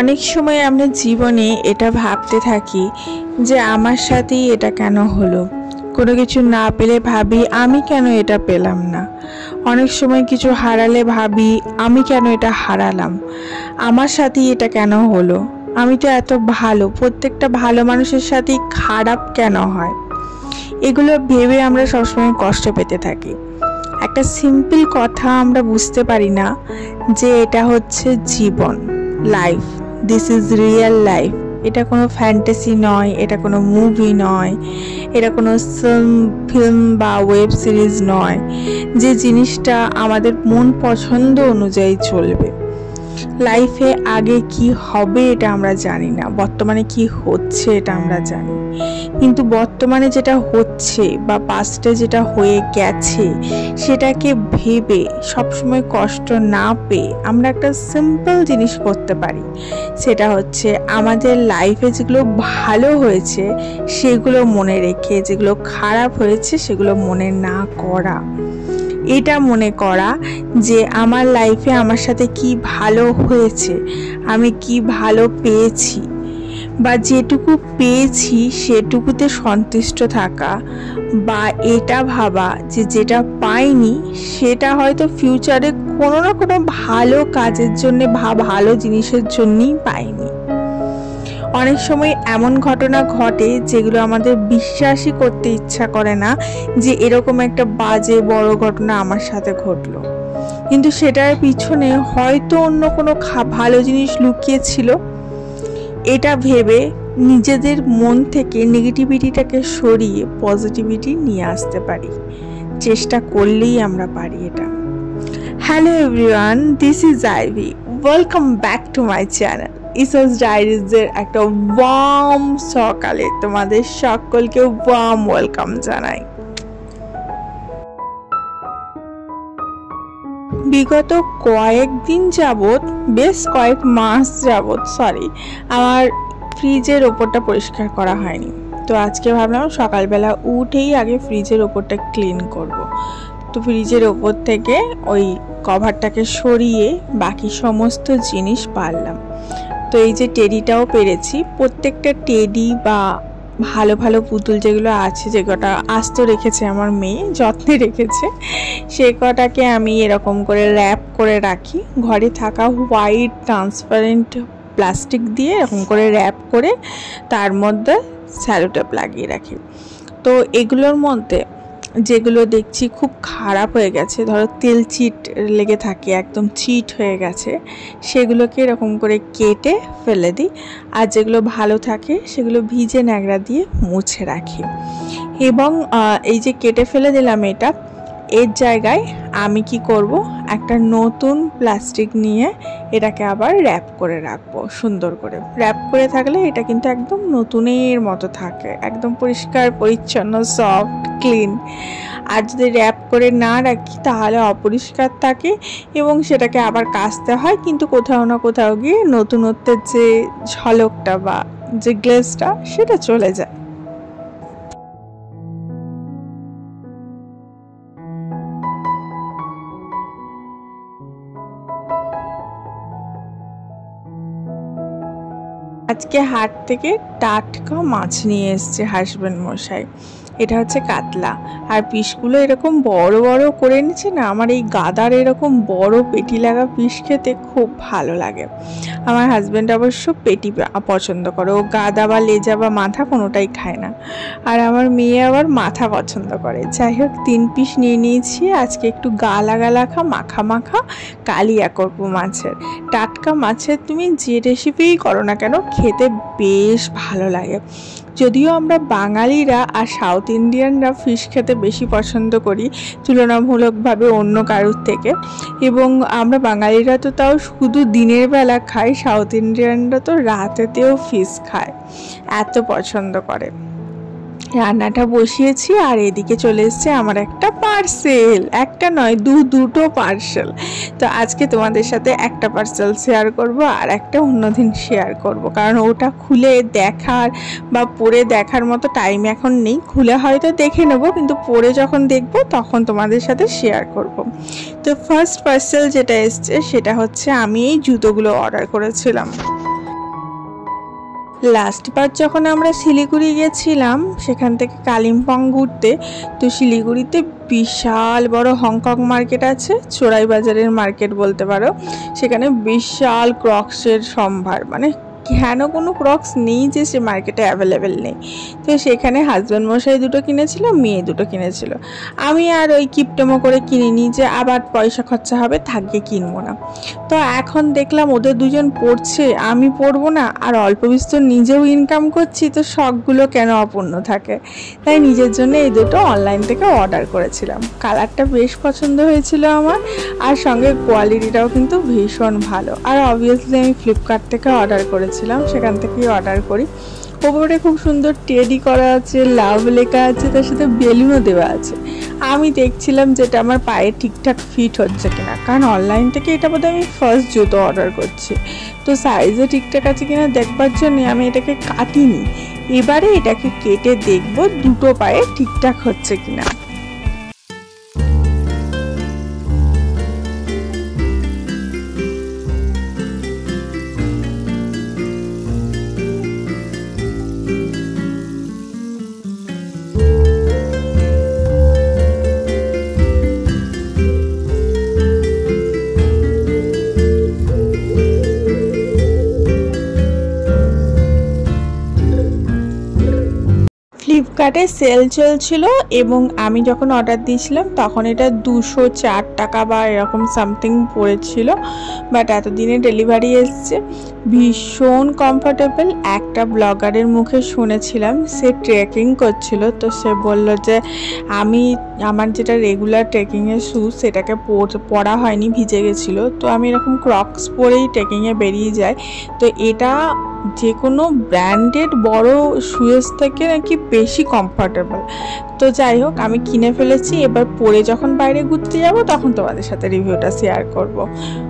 অনেক সময় আমরা জীবনে এটা ভাবতে থাকি যে আমার সাথেই এটা কেন হলো। কোনো কিছু না পেলে ভাবি আমি কেন এটা পেলাম না। অনেক সময় কিছু হারালে ভাবি আমি কেন এটা হারালাম, আমার সাথেই এটা কেন হলো। আমি তো এত ভালো, প্রত্যেকটা ভালো মানুষের সাথেই খারাপ কেন হয়। এগুলো ভেবে আমরা সবসময় কষ্ট পেতে থাকি। একটা সিম্পল কথা আমরা বুঝতে পারি না যে এটা হচ্ছে জীবন, life. This is real life. এটা কোনো ফ্যান্টাসি নয়, এটা কোনো মুভি নয়, এটা কোনো ফিল্ম বা ওয়েব সিরিজ নয় যে জিনিসটা আমাদের মন পছন্দ অনুযায়ী চলবে। লাইফে আগে কি হবে এটা আমরা জানি না, বর্তমানে কি হচ্ছে এটা আমরা জানি, কিন্তু বর্তমানে যেটা হচ্ছে বা পাস্টে যেটা হয়ে গেছে সেটাকে ভেবে সবসময় কষ্ট না পেয়ে আমরা একটা সিম্পল জিনিস করতে পারি। সেটা হচ্ছে আমাদের লাইফে যেগুলো ভালো হয়েছে সেগুলো মনে রেখে, যেগুলো খারাপ হয়েছে সেগুলো মনে না করা। এটা মনে করা যে আমার লাইফে আমার সাথে কি ভালো হয়েছে, আমি কি ভালো পেয়েছি, বা যেটুকু পেয়েছি সেটুকুতে সন্তুষ্ট থাকা, বা এটা ভাবা যে যেটা পাইনি সেটা হয়তো ফিউচারে কোনো না কোনো ভালো কাজের জন্য বা ভালো জিনিসের জন্যই পাইনি। অনেক সময় এমন ঘটনা ঘটে যেগুলো আমাদের বিশ্বাসই করতে ইচ্ছা করে না যে এরকম একটা বাজে বড় ঘটনা আমার সাথে ঘটলো, কিন্তু সেটার পিছনে হয়তো অন্য কোনো ভালো জিনিস লুকিয়ে ছিল। এটা ভেবে নিজেদের মন থেকে নেগেটিভিটিটাকে সরিয়ে পজিটিভিটি নিয়ে আসতে পারি, চেষ্টা করলেই আমরা পারি এটা। Hello everyone, this is Ivy. Welcome back to my channel ইসোস ডায়েরিজের একটা ওয়ার্ম সকালে তোমাদের সকলকে ওয়ার্ম ওয়েলকাম জানাই। বিগত কয়েকদিন যাবৎ, বেশ কয়েক মাস যাবৎ আমার ফ্রিজের ওপরটা পরিষ্কার করা হয়নি। তো আজকে ভাবলাম সকালবেলা উঠেই আগে ফ্রিজের ওপরটা ক্লিন করব। তো ফ্রিজের ওপর থেকে ওই কভারটাকে সরিয়ে বাকি সমস্ত জিনিস পারলাম। তো এই যে টেডিটাও পেরেছি। প্রত্যেকটা টেডি বা ভালো ভালো পুতুল যেগুলো আছে, যে কটা আস্ত রেখেছে আমার মেয়ে, যত্নে রেখেছে, সে কটাকে আমি এরকম করে র্যাপ করে রাখি। ঘরে থাকা হোয়াইট ট্রান্সপারেন্ট প্লাস্টিক দিয়ে এরকম করে র্যাপ করে তার মধ্যে স্যালোটেপ লাগিয়ে রাখি। তো এগুলোর মধ্যে যেগুলো দেখছি খুব খারাপ হয়ে গেছে, ধরো তেল চিট লেগে থাকে, একদম চিট হয়ে গেছে, সেগুলোকে এরকম করে কেটে ফেলে দিই। আর যেগুলো ভালো থাকে সেগুলো ভিজে ন্যাকড়া দিয়ে মুছে রাখি। এবং এই যে কেটে ফেলে দিলাম এটা, এর জায়গায় আমি কি করব, একটা নতুন প্লাস্টিক নিয়ে এটাকে আবার র্যাপ করে রাখবো। সুন্দর করে র্যাপ করে থাকলে এটা কিন্তু একদম নতুনের মতো থাকে, একদম পরিষ্কার পরিচ্ছন্ন, সফট, ক্লিন। আর যদি র্যাপ করে না রাখি তাহলে অপরিষ্কার থাকে এবং সেটাকে আবার কাচতে হয়, কিন্তু কোথাও না কোথাও গিয়ে নতুনত্বের যে ঝলকটা বা যে গ্লেজটা সেটা চলে যায়। আজকে হাট থেকে টাটকা মাছ নিয়ে এসছে হাজবেন্ড মশাই। এটা হচ্ছে কাতলা, আর পিসগুলো এরকম বড় বড় করে নিচ্ছে না। আমার এই গাদার এরকম বড় পেটি লাগা পিস খেতে খুব ভালো লাগে। আমার হাজব্যান্ড অবশ্য পেটি পছন্দ করে, ও গাদা বা লেজা বা মাথা কোনোটাই খায় না। আর আমার মেয়ে আবার মাথা পছন্দ করে। যাই হোক, 3 পিস নিয়ে নিয়েছি। আজকে একটু গালা মাখা মাখা কালিয়া করবো মাছের। টাটকা মাছের তুমি যে রেসিপিই করো না কেন খেতে বেশ ভালো লাগে। যদিও আমরা বাঙালিরা আর সাউথ ইন্ডিয়ানরা ফিশ খেতে বেশি পছন্দ করি তুলনামূলকভাবে অন্য কারোর থেকে, এবং আমরা বাঙালিরা তো তাও শুধু দিনের বেলা খাই, সাউথ ইন্ডিয়ানরা তো রাতেতেও ফিশ খায়, এত পছন্দ করে। রান্নাটা বসিয়েছি আর এদিকে চলে এসছে আমার একটা পার্সেল, একটা নয় দুটো পার্সেল। তো আজকে তোমাদের সাথে একটা পার্সেল শেয়ার করব আর একটা অন্যদিন শেয়ার করব, কারণ ওটা খুলে দেখার বা পড়ে দেখার মতো টাইম এখন নেই। খুলে হয়তো দেখে নেব, কিন্তু পড়ে যখন দেখব তখন তোমাদের সাথে শেয়ার করব। তো ফার্স্ট পার্সেল যেটা এসছে সেটা হচ্ছে আমি এই জুতোগুলো অর্ডার করেছিলাম। লাস্টবার যখন আমরা শিলিগুড়ি গেছিলাম সেখান থেকে কালিম্পং ঘুরতে, তো শিলিগুড়িতে বিশাল বড় হংকং মার্কেট আছে, চোরাই বাজারের মার্কেট বলতে পারো। সেখানে বিশাল ক্রক্সের সম্ভার, মানে কেন কোনো ক্রক্স নেই যে সে মার্কেটে অ্যাভেলেবেল নেই। তো সেখানে হাজব্যান্ড মশাই দুটো কিনেছিল, মেয়ে দুটো কিনেছিল। আমি আর ওই কিপটেমো করে কিনিনি যে আবার পয়সা খরচা হবে, থাকবে কিনবো না। তো এখন দেখলাম ওদের দুজন পড়ছে, আমি পড়বো না, আর অল্প বিস্তর নিজেও ইনকাম করছি, তো শখগুলো কেন অপূর্ণ থাকে। তাই নিজের জন্য এই দুটো অনলাইন থেকে অর্ডার করেছিলাম। কালারটা বেশ পছন্দ হয়েছিল আমার, আর সঙ্গে কোয়ালিটিটাও কিন্তু ভীষণ ভালো। আর অবভিয়াসলি আমি ফ্লিপকার্ট থেকে অর্ডার করেছিলাম, সেখান থেকেই অর্ডার করি। ওপরে খুব সুন্দর টেডি করা আছে, লাভ লেখা আছে, তার সাথে বেলুনও দেওয়া আছে। আমি দেখছিলাম যেটা আমার পায়ে ঠিকঠাক ফিট হচ্ছে কিনা, কারণ অনলাইন থেকে এটা বোধহয় আমি ফার্স্ট জুতো অর্ডার করছি। তো সাইজে ঠিকঠাক আছে কিনা দেখবার জন্য আমি এটাকে কাটিনি। এবারে এটাকে কেটে দেখবো দুটো পায়ে ঠিকঠাক হচ্ছে কিনা। ফ্লিপকার্টে সেল চলছিল এবং আমি যখন অর্ডার দিয়েছিলাম তখন এটা 204 টাকা বা এরকম সামথিং পড়েছিল, বাট এতদিনে ডেলিভারি এসছে। ভীষণ কমফোর্টেবল। একটা ব্লগারের মুখে শুনেছিলাম, সে ট্রেকিং করছিল, তো সে বলল যে আমার যেটা রেগুলার ট্রেকিংয়ের শ্যুজ সেটাকে পরা হয়নি, ভিজে গেছিলো। তো আমি এরকম ক্রক্স পরেই ট্রেকিংয়ে বেরিয়ে যাই। তো এটা যে কোনো ব্র্যান্ডেড বড় শুয়ের থেকে নাকি বেশি কমফোর্টেবল। তো যাই হোক, আমি কিনে ফেলেছি। এবার পরে যখন বাইরে ঘুরতে যাব তখন তোমাদের সাথে রিভিউটা শেয়ার করব।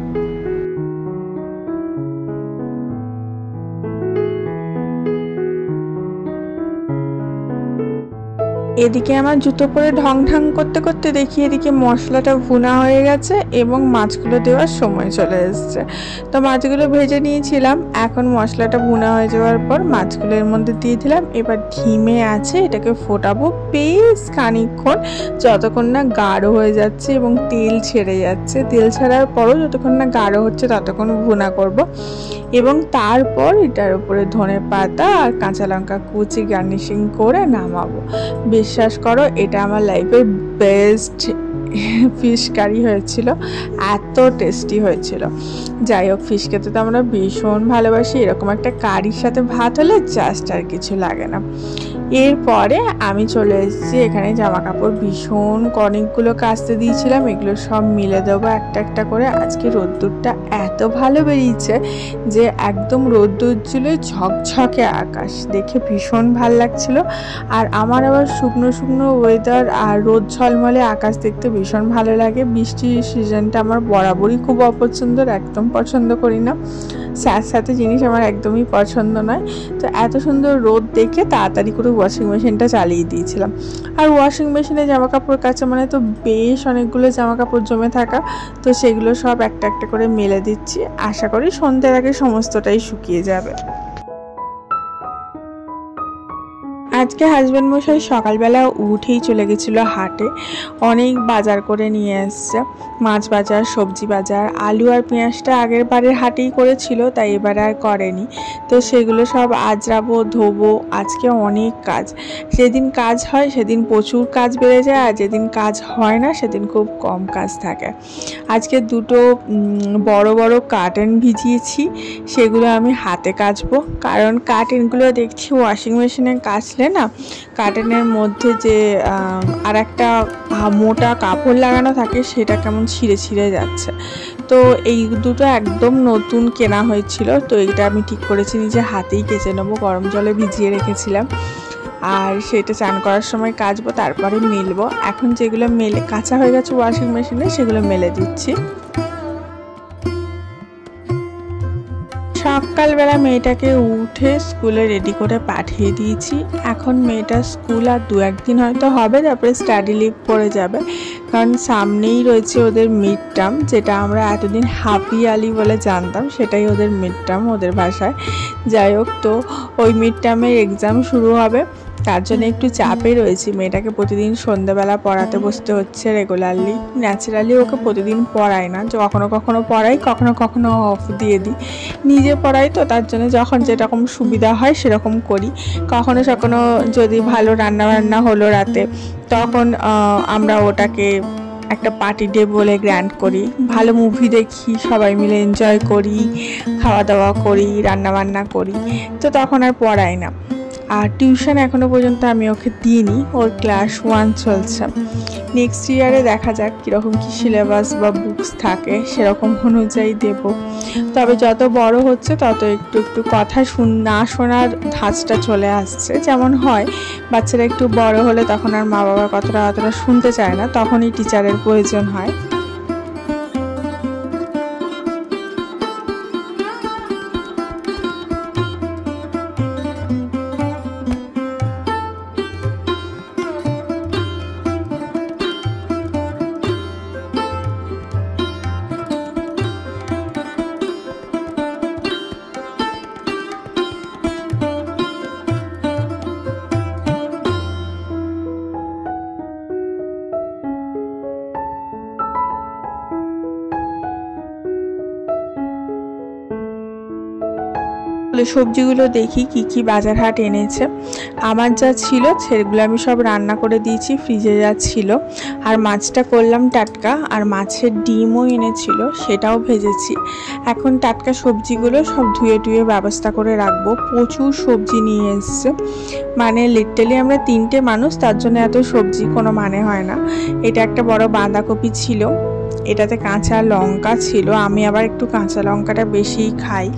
এদিকে আমার জুতো পরে ঢং ঢং করতে করতে দেখি এদিকে মশলাটা ভুনা হয়ে গেছে এবং মাছগুলো দেওয়ার সময় চলে এসছে। তো মাছগুলো ভেজে নিয়েছিলাম, এখন মশলাটা ভুনা হয়ে যাওয়ার পর মাছগুলো এর মধ্যে দিয়ে দিলাম। এবার ধিমে আছে এটাকে ফোটাবো বেশ খানিকক্ষণ, যতক্ষণ না গাঢ় হয়ে যাচ্ছে এবং তেল ছেড়ে যাচ্ছে। তেল ছাড়ার পরও যতক্ষণ না গাঢ় হচ্ছে ততক্ষণ ভুনা করব। এবং তারপর এটার উপরে ধনে পাতা আর কাঁচা লঙ্কা কুচি গার্নিশিং করে নামাবো। বিশ্বাস করো, এটা আমার লাইফের বেস্ট ফিশ কারি হয়েছিল, এত টেস্টি হয়েছিল। যাই হোক, ফিশ খেতে তো আমরা ভীষণ ভালোবাসি, এরকম একটা কারির সাথে ভাত হলে জাস্ট আর কিছু লাগে না। এরপরে আমি চলে এসেছি এখানে জামা কাপড় ভীষণ অনেকগুলো কাচতে দিয়েছিলাম, এগুলো সব মিলে দেবো একটা একটা করে। আজকে রোদ্দুরটা এত ভালো বেরিয়েছে যে একদম রোদ্দুর ছিল, ঝকঝকে আকাশ, দেখে ভীষণ ভাল লাগছিল। আর আমার আবার শুকনো শুকনো ওয়েদার আর রোদ ঝলমলে আকাশ দেখতে ভীষণ ভালো লাগে। বৃষ্টির সিজনটা আমার বরাবরই খুব অপছন্দ, একদম পছন্দ করি না। স্যাঁতস্যাঁতে জিনিস আমার একদমই পছন্দ নয়। তো এত সুন্দর রোদ দেখে তাড়াতাড়ি করে ওয়াশিং মেশিনটা চালিয়ে দিয়েছিলাম। আর ওয়াশিং মেশিনে জামা কাপড় কাচা মানে তো বেশ অনেকগুলো জামা কাপড় জমে থাকা, তো সেগুলো সব একটা একটা করে মেলে দিচ্ছি। আশা করি সন্ধ্যের আগে সমস্তটাই শুকিয়ে যাবে। আজকে হাজব্যান্ড মশাই সকালবেলা উঠেই চলে গেছিলো হাটে, অনেক বাজার করে নিয়ে এসছে, মাছ বাজার, সবজি বাজার। আলু আর পেঁয়াজটা আগের বারের হাটেই করেছিল, তাই এবার আর করেনি। তো সেগুলো সব আজরাবো, ধোবো। আজকে অনেক কাজ, যেদিন কাজ হয় সেদিন প্রচুর কাজ বেড়ে যায়, আর যেদিন কাজ হয় না সেদিন খুব কম কাজ থাকে। আজকে দুটো বড় বড় কার্টেন ভিজিয়েছি, সেগুলো আমি হাতে কাচবো, কারণ কার্টেনগুলো দেখছি ওয়াশিং মেশিনে কাচলে না কার্টেনের মধ্যে যে আর একটা মোটা কাপড় লাগানো থাকে সেটা কেমন ছিঁড়ে ছিঁড়ে যাচ্ছে। তো এই দুটো একদম নতুন কেনা হয়েছিল, তো এইটা আমি ঠিক করেছি নিজে হাতেই কেচে নেবো। গরম জলে ভিজিয়ে রেখেছিলাম, আর সেটা চান করার সময় কাচবো, তারপরে মেলবো। এখন যেগুলো মেলে কাঁচা হয়ে গেছে ওয়াশিং মেশিনে সেগুলো মেলে দিচ্ছি। সব সকালবেলা মেয়েটাকে উঠে স্কুলে রেডি করে পাঠিয়ে দিয়েছি। এখন মেয়েটার স্কুল আর 2-1 দিন হয়তো হবে, তারপরে স্টাডি লিভ পড়ে যাবে, কারণ সামনেই রয়েছে ওদের মিড টার্ম, যেটা আমরা এতদিন হাফ ইয়ারলি বলে জানতাম, সেটাই ওদের মিড টার্ম ওদের ভাষায়। যাই হোক, তো ওই মিড টার্মের এক্সাম শুরু হবে, তার জন্য একটু চাপে রয়েছি। মেয়েটাকে প্রতিদিন সন্ধ্যাবেলা পড়াতে বসতে হচ্ছে রেগুলারলি। ন্যাচারালি ওকে প্রতিদিন পড়াই না, যে কখনো কখনো পড়াই, কখনো কখনো অফ দিয়ে দিই। নিজে পড়াই তো, তার জন্য যখন যেরকম সুবিধা হয় সেরকম করি। কখনো কখনো যদি ভালো রান্না হলো রাতে, তখন আমরা ওটাকে একটা পার্টি ডে বলে গ্র্যান্ড করি। ভালো মুভি দেখি, সবাই মিলে এনজয় করি, খাওয়া দাওয়া করি, রান্নাবান্না করি, তো তখন আর পড়াই না। আর টিউশন এখনও পর্যন্ত আমি ওকে দিইনি, ওর ক্লাস 1 চলছে। নেক্সট ইয়ারে দেখা যাক কীরকম কী সিলেবাস বা বুকস থাকে, সেরকম অনুযায়ী দেব। তবে যত বড় হচ্ছে তত একটু একটু কথা না শোনার ধাঁচটা চলে আসছে। যেমন হয় বাচ্চারা একটু বড় হলে তখন আর মা বাবার কথাটা অতটা শুনতে চায় না, তখনই টিচারের প্রয়োজন হয়। সবজিগুলো দেখি কি কি বাজার হাট এনেছে। আমার যা ছিল সেগুলো আমি সব রান্না করে দিয়েছি, ফ্রিজে যা ছিল। আর মাছটা করলাম টাটকা, আর মাছের ডিমও এনেছিল, সেটাও ভেজেছি। এখন টাটকা সবজিগুলো সব ধুয়ে টুয়ে ব্যবস্থা করে রাখবো। প্রচুর সবজি নিয়ে এসছে, মানে লিটারালি আমরা 3টে মানুষ, তার জন্য এত সবজি কোনো মানে হয় না। এটা একটা বড় বাঁধাকপি ছিল, এটাতে কাঁচা লঙ্কা ছিল, আমি আবার একটু কাঁচা লঙ্কাটা বেশিই খাই।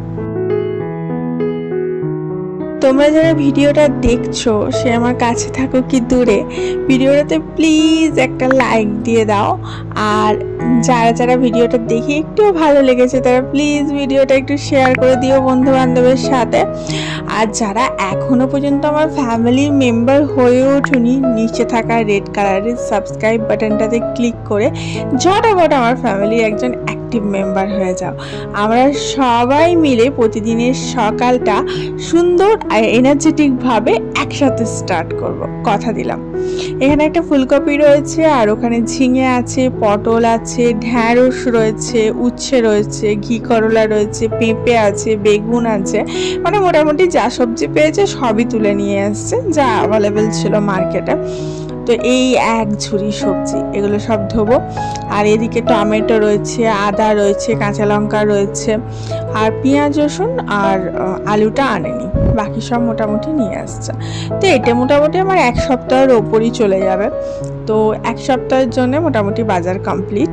তোমরা যারা ভিডিওটা দেখছো, সে আমার কাছে থাকো কি দূরে, ভিডিওটাতে প্লিজ একটা লাইক দিয়ে দাও। আর যারা যারা ভিডিওটা দেখে একটু ভালো লেগেছে, তারা প্লিজ ভিডিওটা একটু শেয়ার করে দিও বন্ধু বান্ধবের সাথে। আর যারা এখনো পর্যন্ত আমার ফ্যামিলির মেম্বার হয়ে ওঠেনি, নিচে থাকা রেড কালারের সাবস্ক্রাইব বাটনটাতে ক্লিক করে ঝটাপট আমার ফ্যামিলির একজন অ্যাক্টিভ মেম্বার হয়ে যাও। আমরা সবাই মিলে প্রতিদিনের সকালটা সুন্দর আর এনার্জেটিকভাবে একসাথে স্টার্ট করব, কথা দিলাম। এখানে একটা ফুলকপি রয়েছে, আর ওখানে ঝিঙে আছে, পটল আছে, ঢ্যাঁড়স রয়েছে, উচ্ছে রয়েছে, ঘি করলা রয়েছে, পেঁপে আছে, বেগুন আছে, মানে মোটামুটি যা সবজি পেয়েছে সবই তুলে নিয়ে এসছে, যা অ্যাভেলেবেল ছিল মার্কেটে। তো এই এক ঝুড়ি সবজি, এগুলো সব ধোবো। আর এদিকে টমেটো রয়েছে, আদা রয়েছে, কাঁচা লঙ্কা রয়েছে, আর পেঁয়াজ রসুন আর আলুটা আনেনি, বাকি সব মোটামুটি নিয়ে আসছে। তো এটা মোটামুটি আমার 1 সপ্তাহের ওপরই চলে যাবে। তো 1 সপ্তাহের জন্য মোটামুটি বাজার কমপ্লিট।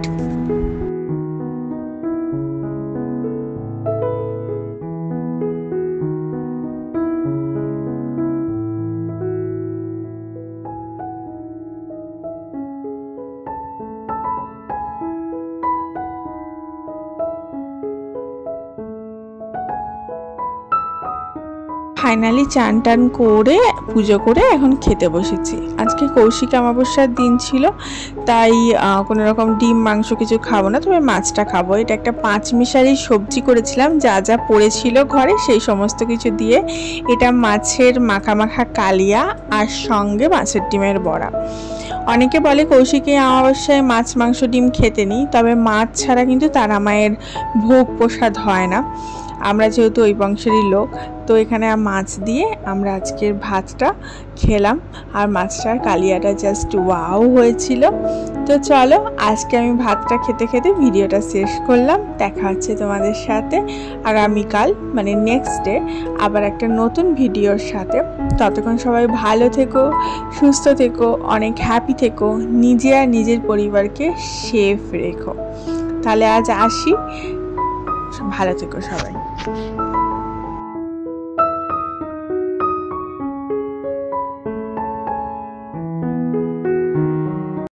ফাইনালি চান টান করে পুজো করে এখন খেতে বসেছি। আজকে কৌশিক অমাবস্যার দিন ছিল, তাই কোনো রকম ডিম মাংস কিছু খাবো না, তবে মাছটা খাবো। এটা একটা 5 মিশালি সবজি করেছিলাম, যা যা পড়েছিল ঘরে সেই সমস্ত কিছু দিয়ে। এটা মাছের মাখা মাখা কালিয়া, আর সঙ্গে মাছের ডিমের বড়া। অনেকে বলে কৌশিকে অমাবস্যায় মাছ মাংস ডিম খেতে নেই, তবে মাছ ছাড়া কিন্তু তারা মায়ের ভোগ প্রসাদ হয় না। আমরা যেহেতু ওই বংশেরই লোক, তো এখানে মাছ দিয়ে আমরা আজকের ভাতটা খেলাম। আর মাছটার কালিয়াটা জাস্ট ওয়াও হয়েছিল। তো চলো, আজকে আমি ভাতটা খেতে খেতে ভিডিওটা শেষ করলাম। দেখা হচ্ছে তোমাদের সাথে আগামীকাল, মানে নেক্সট ডে, আবার একটা নতুন ভিডিওর সাথে। ততক্ষণ সবাই ভালো থেকো, সুস্থ থেকো, অনেক হ্যাপি থেকো, নিজে আর নিজের পরিবারকে সেফ রেখো। তাহলে আজ আসি, ভালো থেকো সবাই।